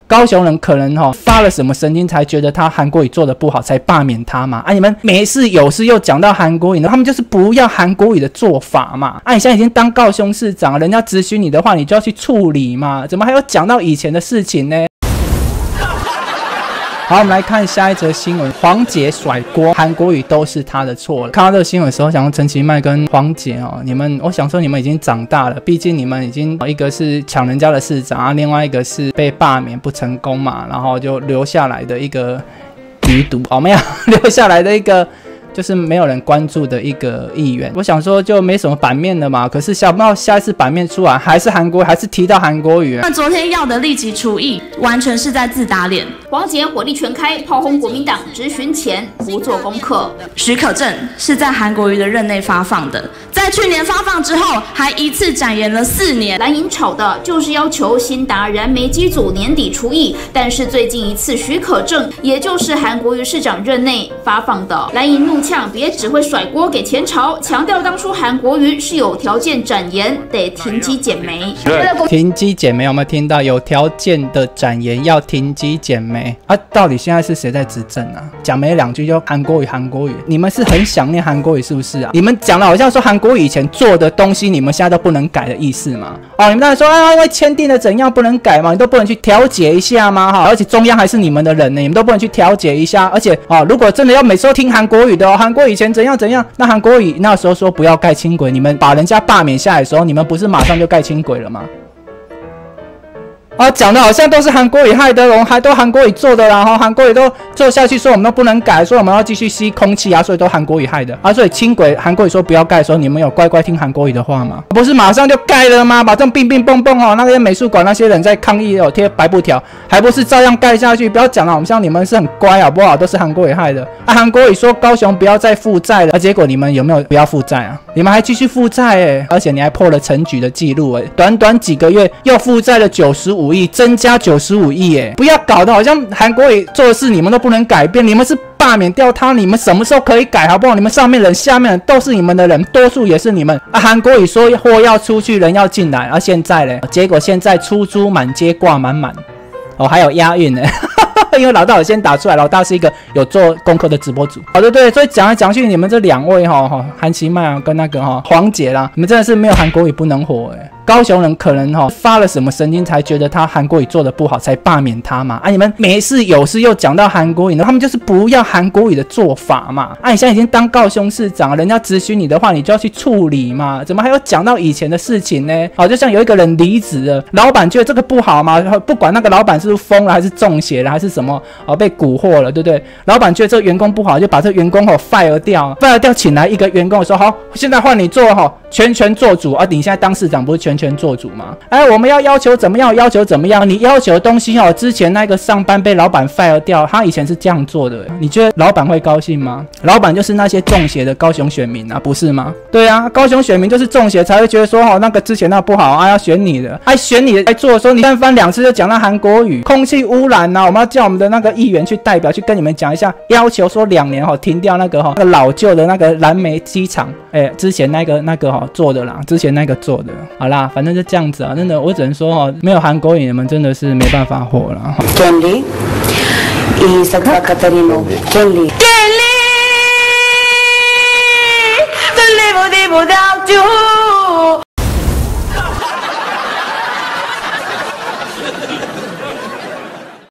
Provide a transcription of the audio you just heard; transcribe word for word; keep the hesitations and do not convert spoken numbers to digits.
高雄人可能哈、哦、发了什么神经，才觉得他韩国语做的不好，才罢免他嘛？啊，你们没事有事又讲到韩国语呢，他们就是不要韩国语的做法嘛。啊，你现在已经当高雄市长了，人家质询你的话，你就要去处理嘛，怎么还要讲到以前的事情呢？好，我们来看下一则新闻。黄捷甩锅，韩国语都是他的错了。看到这个新闻的时候，想说陈其迈跟黄捷哦，你们，我想说你们已经长大了，毕竟你们已经一个是抢人家的市长啊，另外一个是被罢免不成功嘛，然后就留下来的一个余毒哦，没有留下来的一个。就是没有人关注的一个议员，我想说就没什么版面了嘛。可是想不到下一次版面出来还是韩国，还是提到韩国语。 那昨天要的立即除役，完全是在自打脸。 黄捷火力全开，炮轰国民党，质询前不做功课。 许可证是在韩国瑜的任内发放的，在去年发放之后，还一次展延了四年。 蓝营吵的就是要求新达燃煤机组年底除役，但是最近一次许可证，也就是韩国瑜市长任内发放的。蓝营怒呛别只会甩锅给前朝，强调当初韩国瑜是有条件展延，得停机减煤。 停机减煤有没有听到？有条件的展延要停机减煤啊？到底现在是谁在执政啊？讲没两句就韩国语韩国语，你们是很想念韩国语是不是啊？你们讲的好像说韩国语以前做的东西，你们现在都不能改的意思嘛？哦，你们当然说啊，因为签订了怎样不能改嘛，你都不能去调解一下吗？哈，而且中央还是你们的人呢，你们都不能去调解一下。而且哦，如果真的要每次都听韩国语的哦，韩国以前怎样怎样，那韩国语那时候说不要盖轻轨，你们把人家罢免下来的时候，你们不是马上就盖轻轨了吗？啊，讲的好像都是韩国语害的，我们还都韩国语做的啦，哈，韩国语都做下去，说我们都不能改，说我们要继续吸空气啊，所以都韩国语害的啊，所以轻轨韩国语说不要盖的时候，你们有乖乖听韩国语的话吗？不是马上就盖了吗？把这种冰冰蹦蹦哦，那些美术馆那些人在抗议哦，贴白布条，还不是照样盖下去？不要讲了，我们像你们是很乖好不好？都是韩国语害的啊，韩国语说高雄不要再负债了，啊，结果你们有没有不要负债啊？你们还继续负债哎，而且你还破了陈菊的记录哎，短短几个月又负债了九十五亿，增加九十五亿耶！不要搞得好像韩国瑜做的事你们都不能改变，你们是罢免掉他，你们什么时候可以改好不好？你们上面人下面人都是你们的人，多数也是你们啊。韩国瑜说货要出去，人要进来，而、啊、现在嘞，结果现在出租满街挂满满，哦，还有押韵呢。因为老大我先打出来，老大是一个有做功课的直播主。好的，对，所以讲来讲去，你们这两位哈哈，韩其迈啊跟那个哈黄捷啦，你们真的是没有韩国语不能活哎。高雄人可能哈、哦、发了什么神经，才觉得他韩国语做的不好，才罢免他嘛？啊，你们没事有事又讲到韩国语呢，他们就是不要韩国语的做法嘛？啊，你现在已经当高雄市长了，人家质询你的话，你就要去处理嘛？怎么还要讲到以前的事情呢？好，就像有一个人离职了，老板觉得这个不好嘛？不管那个老板是不是疯了，还是中邪了，还是什么哦被蛊惑了，对不对？老板觉得这个员工不好，就把这个员工哦 fire 掉 ，fire 掉，请来一个员工说好，现在换你做哈、哦，全权做主啊！你现在当市长不是全权做主吗？哎，我们要要求怎么样？要求怎么样？你要求的东西哦，之前那个上班被老板 fire 掉，他以前是这样做的，你觉得老板会高兴吗？老板就是那些中邪的高雄选民啊，不是吗？对啊，高雄选民就是中邪才会觉得说哦，那个之前那不好啊，要选你的，还、啊、选你来做的时候，你三番两次就讲到韩国语，空气污染啊，我们要叫我们的那个议员去代表去跟你们讲一下，要求说两年哈、哦、停掉那个哈、哦、那个老旧的那个燃煤机厂，哎，之前那个那个哈、哦、做的啦，之前那个做的，好啦，反正就这样子啊。真的，我只能说哦，没有韩国语，你们真的是没办法活了。 Kelly, Isaac Catarino, Kelly. Kelly, to live without you.